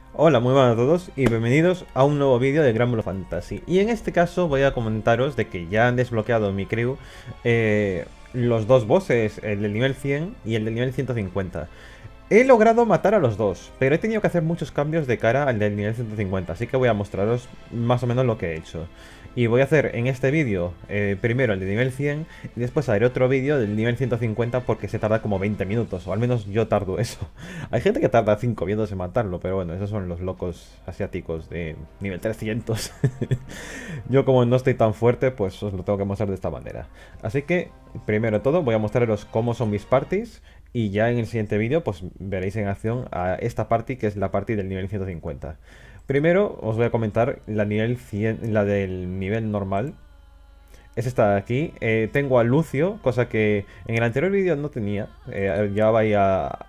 Hola, muy buenas a todos y bienvenidos a un nuevo vídeo de Granblue Fantasy. Y en este caso voy a comentaros de que ya han desbloqueado en mi crew los dos bosses, el del nivel 100 y el del nivel 150. He logrado matar a los dos, pero he tenido que hacer muchos cambios de cara al del nivel 150, así que voy a mostraros más o menos lo que he hecho. Y voy a hacer en este vídeo primero el de nivel 100 y después haré otro vídeo del nivel 150 porque se tarda como 20 minutos, o al menos yo tardo eso. Hay gente que tarda 5 minutos en matarlo, pero bueno, esos son los locos asiáticos de nivel 300. Yo como no estoy tan fuerte, pues os lo tengo que mostrar de esta manera. Así que, primero de todo, voy a mostraros cómo son mis parties. Y ya en el siguiente vídeo, pues veréis en acción a esta party, que es la party del nivel 150. Primero os voy a comentar la, nivel 100, la del nivel normal. Es esta de aquí. Tengo a Lucio, cosa que en el anterior vídeo no tenía. Llevaba ahí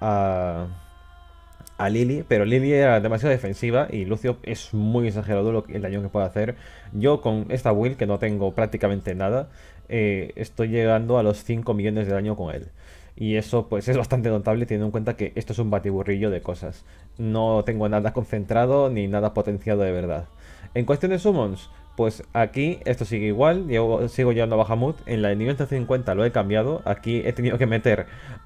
a Lily, pero Lily era demasiado defensiva y Lucio es muy exagerado el daño que puede hacer. Yo con esta build, que no tengo prácticamente nada, estoy llegando a los 5 millones de daño con él. Y eso pues es bastante notable teniendo en cuenta que esto es un batiburrillo de cosas. No tengo nada concentrado ni nada potenciado de verdad. En cuestión de summons, pues aquí esto sigue igual. Yo sigo llevando a Bahamut. En la de nivel 150 lo he cambiado. Aquí he tenido que meter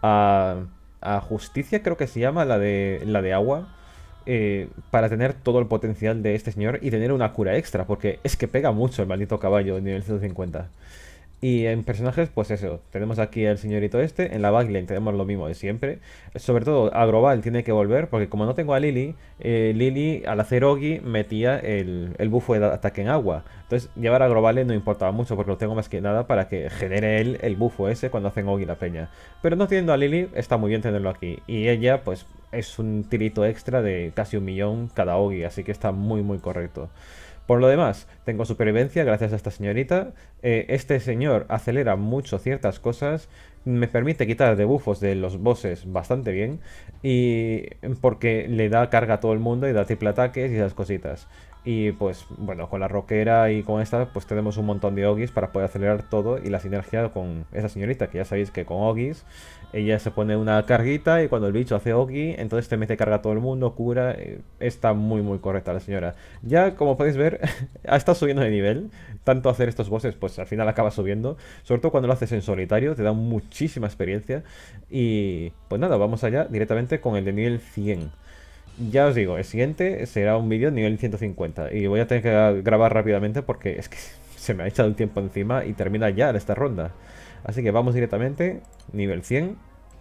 a Justicia, creo que se llama, la de agua. Para tener todo el potencial de este señor y tener una cura extra. Porque es que pega mucho el maldito caballo de nivel 150. Y en personajes, pues eso, tenemos aquí al señorito este, en la backlane tenemos lo mismo de siempre. Sobre todo, Agrobal tiene que volver, porque como no tengo a Lily, Lily al hacer Ogi metía el bufo de ataque en agua. Entonces, llevar a Agrobal no importaba mucho, porque lo tengo más que nada para que genere él el bufo ese cuando hacen Ogi la peña. Pero no teniendo a Lily, está muy bien tenerlo aquí. Y ella, pues, es un tirito extra de casi 1 millón cada Ogi, así que está muy, muy correcto. Por lo demás, tengo supervivencia gracias a esta señorita. Este señor acelera mucho ciertas cosas. Me permite quitar debuffos de los bosses bastante bien. Y porque le da carga a todo el mundo y da triple ataques y esas cositas. Y pues bueno, con la roquera y con esta pues tenemos un montón de Ogis para poder acelerar todo y la sinergia con esa señorita, que ya sabéis que con Ogis ella se pone una carguita y cuando el bicho hace Ogi, entonces te mete carga a todo el mundo, cura, está muy muy correcta la señora. Ya como podéis ver, ha estado subiendo de nivel, tanto hacer estos bosses pues al final acaba subiendo, sobre todo cuando lo haces en solitario, te da muchísima experiencia y pues nada, vamos allá directamente con el de nivel 100. Ya os digo, el siguiente será un vídeo nivel 150 y voy a tener que grabar rápidamente porque es que se me ha echado el tiempo encima y termina ya esta ronda. Así que vamos directamente, nivel 100.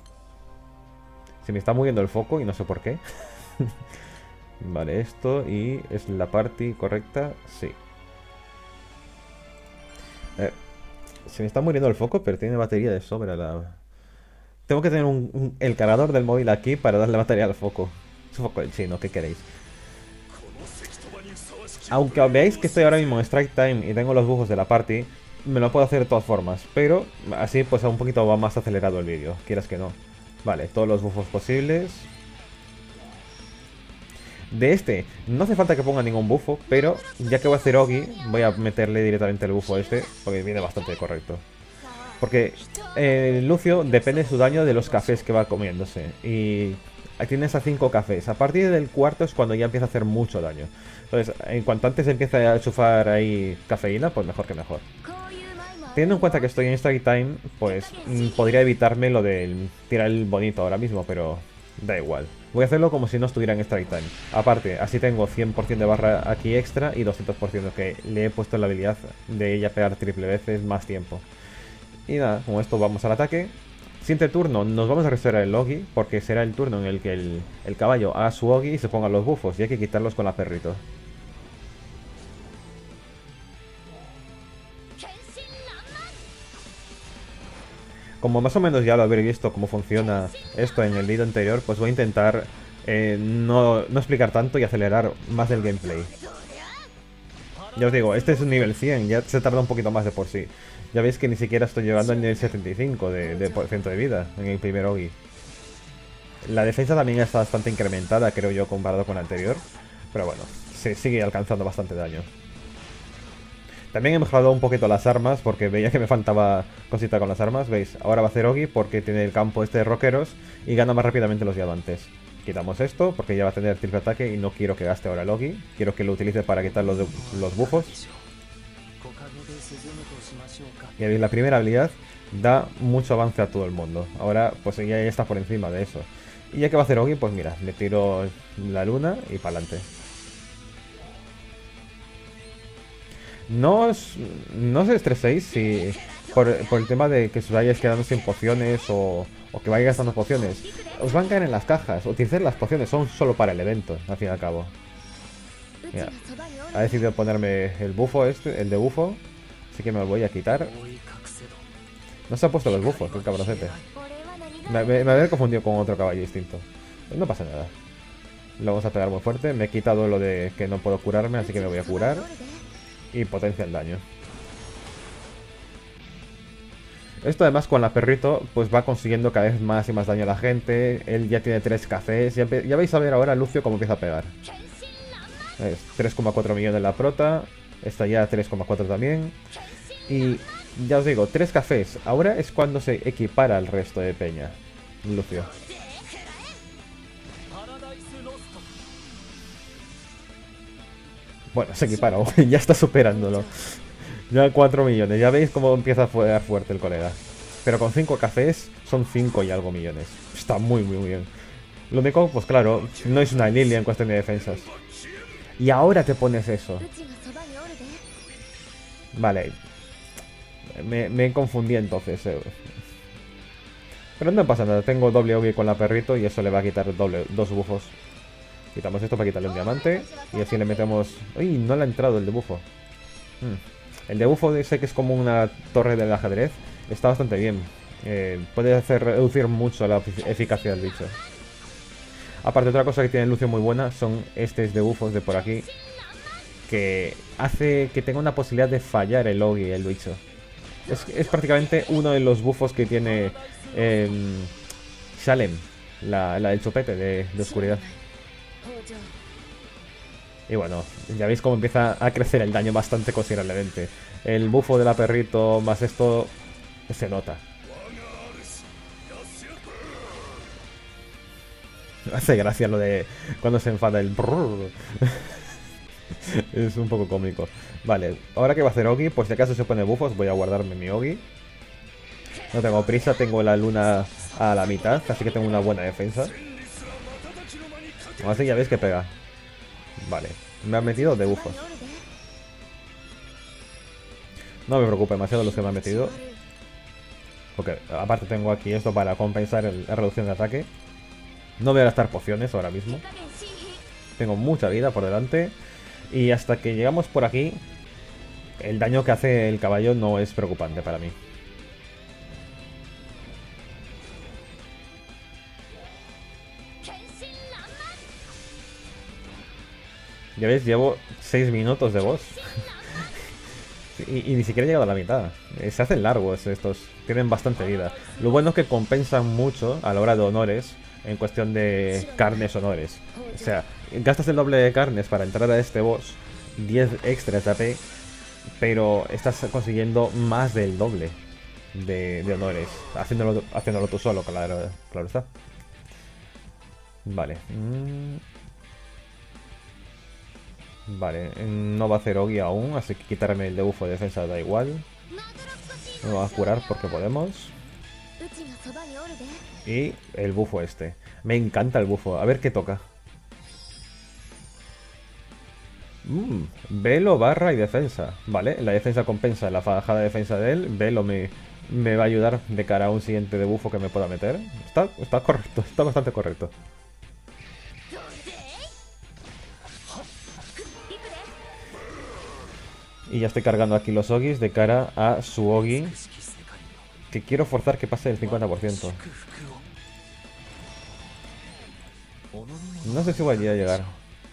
Se me está moviendo el foco y no sé por qué. Vale, esto y es la party correcta, sí. Se me está muriendo el foco, pero tiene batería de sobra la... Tengo que tener el cargador del móvil aquí para darle batería al foco. Es un foco del chino, ¿qué queréis? Aunque veáis que estoy ahora mismo en Strike Time y tengo los bufos de la party, me lo puedo hacer de todas formas, pero así pues un poquito va más acelerado el vídeo, quieras que no. Vale, todos los bufos posibles. De este, no hace falta que ponga ningún bufo, pero ya que voy a hacer Ogi, voy a meterle directamente el bufo este, porque viene bastante correcto. Porque Lucio depende de su daño de los cafés que va comiéndose. Y tienes a 5 cafés. A partir del cuarto es cuando ya empieza a hacer mucho daño. Entonces, en cuanto antes empieza a chufar ahí cafeína, pues mejor que mejor. Teniendo en cuenta que estoy en Strike Time, pues podría evitarme lo de tirar el bonito ahora mismo, pero da igual. Voy a hacerlo como si no estuviera en Strike Time. Aparte, así tengo 100% de barra aquí extra y 200% que le he puesto la habilidad de ella pegar triple veces más tiempo. Y nada, con esto vamos al ataque. Siguiente turno nos vamos a restaurar el Ogi, porque será el turno en el que el caballo haga su Ogi y se pongan los bufos, y hay que quitarlos con la perrito. Como más o menos ya lo habréis visto cómo funciona esto en el vídeo anterior, pues voy a intentar no explicar tanto y acelerar más el gameplay. Ya os digo, este es un nivel 100, ya se tarda un poquito más de por sí. Ya veis que ni siquiera estoy llegando al nivel 75 de por ciento de vida en el primer Ogi. La defensa también está bastante incrementada, creo yo, comparado con la anterior. Pero bueno, se sigue alcanzando bastante daño. También he mejorado un poquito las armas, porque veía que me faltaba cosita con las armas. ¿Veis? Ahora va a hacer Ogi porque tiene el campo este de rockeros y gana más rápidamente los diamantes. Quitamos esto porque ya va a tener triple ataque y no quiero que gaste ahora Loki. Quiero que lo utilice para quitar los buffos. Y veis, la primera habilidad da mucho avance a todo el mundo. Ahora pues ya está por encima de eso. Y ya que va a hacer Ogi, pues mira, le tiro la luna y para adelante. No os estreséis si por el tema de que os vayáis quedando sin pociones o que vayáis gastando pociones. Os van a caer en las cajas. Utilizar las pociones son solo para el evento, al fin y al cabo. Mira, ha decidido ponerme el bufo este, el de bufo. Así que me lo voy a quitar. No se ha puesto los bufos, qué cabrocete. Me había confundido con otro caballo distinto. Pues no pasa nada. Lo vamos a pegar muy fuerte. Me he quitado lo de que no puedo curarme, así que me voy a curar. Y potencia el daño. Esto además con la perrito pues va consiguiendo cada vez más y más daño a la gente. Él ya tiene 3 cafés. Ya vais a ver ahora Lucio cómo empieza a pegar. 3,4 millones la prota. Esta ya 3,4 también. Y ya os digo, 3 cafés. Ahora es cuando se equipara al resto de peña. Lucio. Bueno, se equipara. Ya está superándolo. Ya 4 millones. Ya veis cómo empieza a jugar fuerte el colega. Pero con 5 cafés son 5 y algo millones. Está muy bien. Lo único, pues claro, no es una Lilia en cuestión de defensas. Y ahora te pones eso. Vale. Me confundí entonces. Pero no pasa nada. Tengo doble Ogi con la perrito y eso le va a quitar 2 bufos. Quitamos esto para quitarle un diamante. Y así le metemos... ¡Uy! No le ha entrado el debufo. El debufo ese que es como una torre del ajedrez. Está bastante bien. Puede hacer reducir mucho la eficacia del bicho. Aparte, otra cosa que tiene Lucio muy buena son estos debufos de por aquí. Que hace que tenga una posibilidad de fallar el Ogi, el bicho. Es prácticamente uno de los buffos que tiene Shalem, la del chupete de oscuridad. Y bueno, ya veis cómo empieza a crecer el daño bastante considerablemente. El bufo de la perrito más esto se nota. Hace gracia lo de cuando se enfada el brrr. Es un poco cómico. Vale, ahora que va a hacer Ogi, por si acaso se pone bufos, voy a guardarme mi Ogi. No tengo prisa, tengo la luna a la mitad, así que tengo una buena defensa. Así ya veis que pega. Vale, me han metido de bufos. No me preocupa demasiado los que me han metido. Porque aparte tengo aquí esto para compensar la reducción de ataque. No voy a gastar pociones ahora mismo. Tengo mucha vida por delante. Y hasta que llegamos por aquí, el daño que hace el caballo no es preocupante para mí. Ya veis, llevo 6 minutos de boss. y ni siquiera he llegado a la mitad. Se hacen largos estos. Tienen bastante vida. Lo bueno es que compensan mucho a la hora de honores. En cuestión de carnes honores. O sea, gastas el doble de carnes para entrar a este boss. 10 extras de AP. Pero estás consiguiendo más del doble de honores. Haciéndolo tú solo, claro está. Vale. Vale, no va a hacer Ogi aún, así que quitarme el debufo de defensa da igual. Me voy a curar porque podemos. Y el bufo este. Me encanta el bufo. A ver qué toca. Velo, barra y defensa. Vale, la defensa compensa la bajada de defensa de él. Velo me va a ayudar de cara a un siguiente debufo que me pueda meter. Está correcto, está bastante correcto. Y ya estoy cargando aquí los Ogis de cara a su Ogi. Que quiero forzar que pase el 50%. No sé si voy a llegar.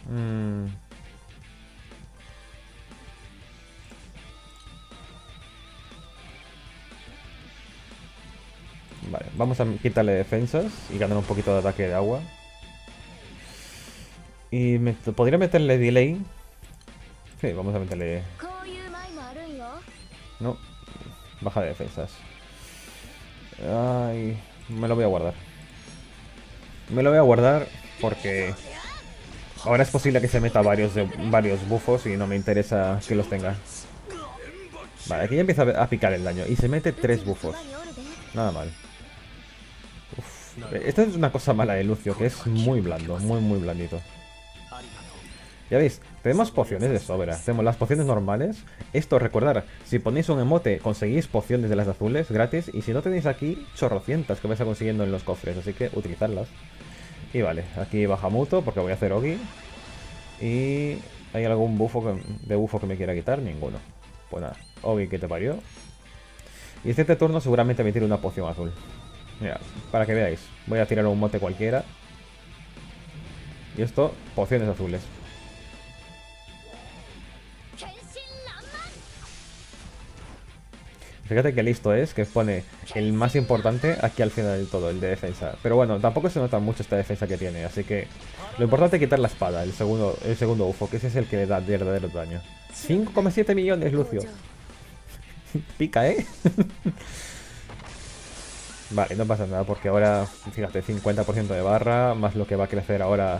Vale, vamos a quitarle defensas y ganar un poquito de ataque de agua. Y podría meterle delay. Sí, vamos a meterle... No, baja de defensas. Ay, me lo voy a guardar. Me lo voy a guardar porque ahora es posible que se meta varios bufos y no me interesa que los tenga. Vale, aquí ya empieza a picar el daño y se mete 3 bufos. Nada mal. Uf. Esta es una cosa mala de Lucio, que es muy blando, muy blandito. Ya veis, tenemos pociones de sobra. Tenemos las pociones normales. Esto, recordar, si ponéis un emote, conseguís pociones de las azules gratis. Y si no tenéis aquí, chorrocientas que vais a consiguiendo en los cofres. Así que utilizadlas. Y vale, aquí baja Muto porque voy a hacer Ogi. Y... ¿hay algún bufo que me quiera quitar? Ninguno. Pues nada, Ogi que te parió. Y este turno seguramente me tire una poción azul. Mira, para que veáis. Voy a tirar un mote cualquiera. Y esto, pociones azules. Fíjate que listo es, que pone el más importante aquí al final del todo, el de defensa. Pero bueno, tampoco se nota mucho esta defensa que tiene, así que... lo importante es quitar la espada, el segundo UFO, que ese es el que le da verdadero daño. 5,7 millones, Lucio. Pica, ¿eh? Vale, no pasa nada, porque ahora, fíjate, 50% de barra, más lo que va a crecer ahora.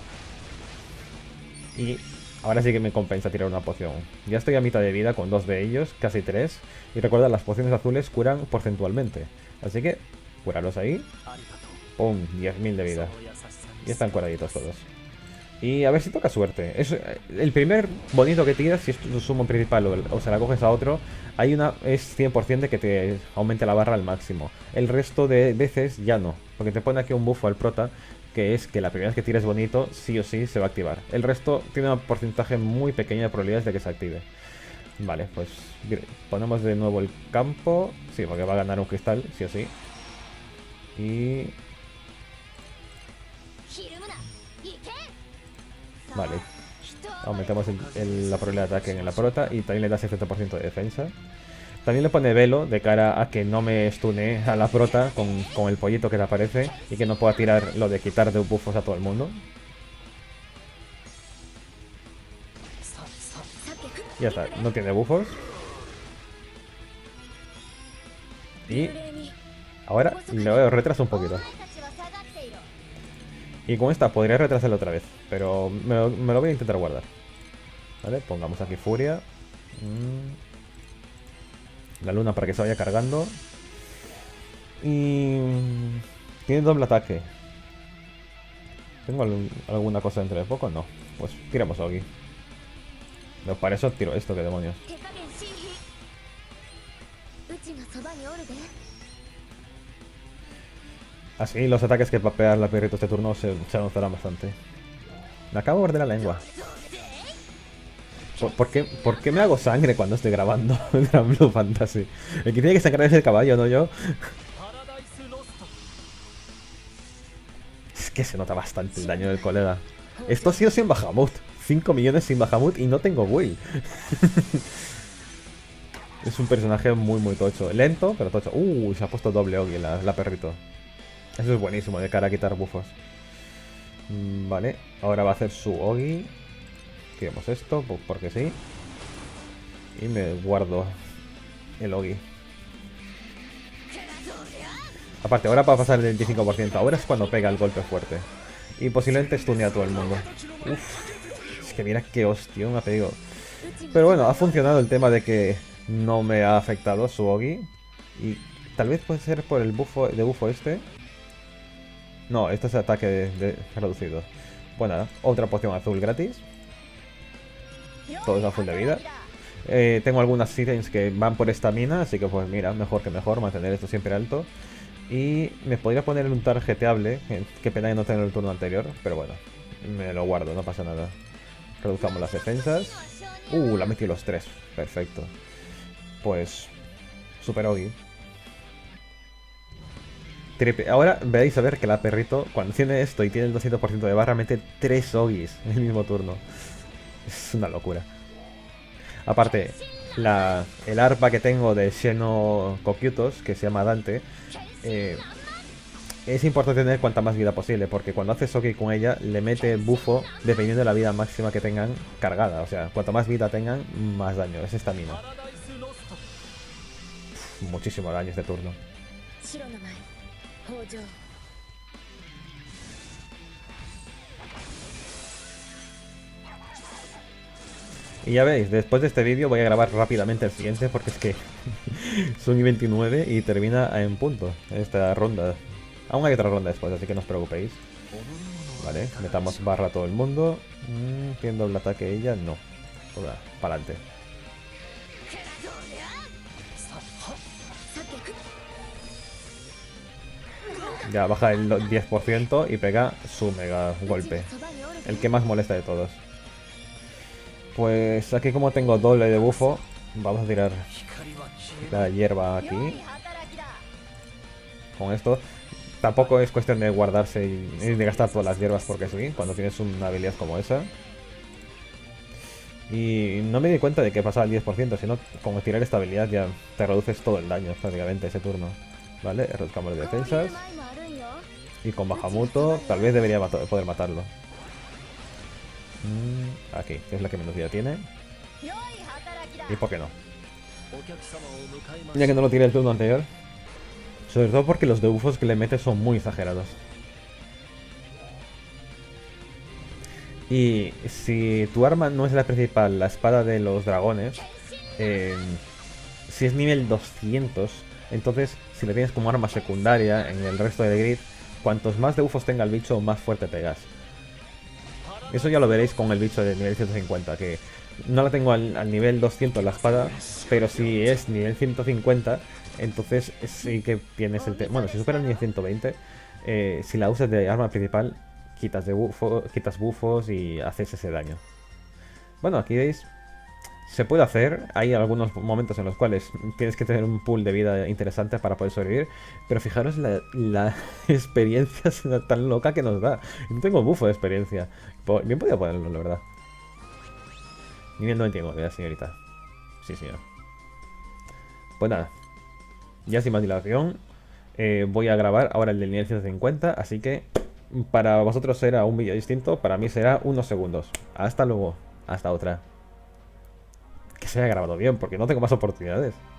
Y ahora sí que me compensa tirar una poción. Ya estoy a mitad de vida con 2 de ellos, casi 3. Y recuerda, las pociones azules curan porcentualmente. Así que, curaros ahí. ¡Pum! 10.000 de vida. Y están curaditos todos. Y a ver si toca suerte. El primer bonito que tiras, si es tu sumo principal o se la coges a otro, hay una es 100% de que te aumente la barra al máximo. El resto de veces ya no. Porque te pone aquí un buffo al prota, que es que la primera vez que tires bonito, sí o sí se va a activar. El resto tiene un porcentaje muy pequeño de probabilidades de que se active. Vale, pues ponemos de nuevo el campo. Sí, porque va a ganar un cristal, sí o sí. Y... vale. Aumentamos la probabilidad de ataque en la prota y también le da 70% de defensa. También le pone velo de cara a que no me stune a la prota con el pollito que te aparece y que no pueda tirar lo de quitar de buffos a todo el mundo. Ya está, no tiene buffos. Y ahora lo retraso un poquito. Y con esta podría retrasarlo otra vez, pero me lo voy a intentar guardar. Vale, pongamos aquí furia. La luna para que se vaya cargando. Y... tiene doble ataque. ¿Tengo alguna cosa dentro de poco? No. Pues tiramos a Ogi. No, para eso tiro esto, que demonios. Así los ataques que va a pegar la perrito este turno se avanzarán bastante. Me acabo de morder la lengua. ¿Por qué me hago sangre cuando estoy grabando Gran Blue Fantasy? El que tiene que sangrar es el caballo, no yo. Es que se nota bastante el daño del colega. Esto ha sido sin Bahamut. 5 millones sin Bahamut y no tengo Will. Es un personaje muy tocho. Lento, pero tocho. Se ha puesto doble Ogi la perrito. Eso es buenísimo de cara a quitar buffos. Vale, ahora va a hacer su Ogi. Queremos esto, porque sí. Y me guardo el Ogi. Aparte, ahora va a pasar el 25%. Ahora es cuando pega el golpe fuerte. Y posiblemente stunea a todo el mundo. Uf, es que mira qué hostia me ha pedido. Pero bueno, ha funcionado el tema de que no me ha afectado su Ogi. Y tal vez puede ser por el bufo este. No, este es ataque reducido. Bueno, nada, otra poción azul gratis. Todo es a full de vida. Tengo algunas ítems que van por estamina, así que pues mira, mejor que mejor mantener esto siempre alto. Y me podría poner un tarjeteable, qué pena de no tenerlo el turno anterior, pero bueno, me lo guardo, no pasa nada. Reduzcamos las defensas. La metí los 3, perfecto. Pues, super Ogi. Ahora veréis a ver que la perrito, cuando tiene esto y tiene el 200% de barra, mete 3 Ogis en el mismo turno. Es una locura. Aparte, el arpa que tengo de Xeno Cocytus, que se llama Dante, es importante tener cuanta más vida posible, porque cuando haces Ogi con ella, le mete bufo dependiendo de la vida máxima que tengan cargada. O sea, cuanto más vida tengan, más daño. Es estamina. Muchísimo daño este turno. Y ya veis, después de este vídeo voy a grabar rápidamente el siguiente porque es que son y 29 y termina en punto esta ronda. Aún hay otra ronda después, así que no os preocupéis. Vale, metamos barra a todo el mundo. ¿Tiene doble ataque ella? No. Para adelante. Ya baja el 10% y pega su mega golpe. El que más molesta de todos. Pues aquí como tengo doble de bufo, vamos a tirar la hierba aquí. Con esto tampoco es cuestión de guardarse y de gastar todas las hierbas porque sí, cuando tienes una habilidad como esa. Y no me di cuenta de que pasaba el 10%, sino con tirar esta habilidad ya te reduces todo el daño prácticamente ese turno. Vale, reduzcamos las defensas. Y con Bahamut tal vez debería poder matarlo. Aquí, que es la que menos vida tiene. ¿Y por qué no? Ya que no lo tiré el turno anterior. Sobre todo porque los debuffos que le metes son muy exagerados. Y si tu arma no es la principal, la espada de los dragones, si es nivel 200, entonces si le tienes como arma secundaria en el resto del grid, cuantos más debuffos tenga el bicho, más fuerte pegas. Eso ya lo veréis con el bicho de nivel 150, que no la tengo al nivel 200 la espada, pero si es nivel 150, entonces sí que tienes el... Bueno, si supera el nivel 120, si la usas de arma principal, quitas buffos y haces ese daño. Bueno, aquí veis, se puede hacer. Hay algunos momentos en los cuales tienes que tener un pool de vida interesante para poder sobrevivir. Pero fijaros la experiencia tan loca que nos da. No tengo bufo de experiencia. Bien podía ponerlo, la verdad. Nivel 99, la señorita. Sí, señor. Pues nada. Ya sin más dilación, voy a grabar ahora el del nivel 150. Así que para vosotros será un vídeo distinto. Para mí será unos segundos. Hasta luego. Hasta otra. Que se haya grabado bien, porque no tengo más oportunidades.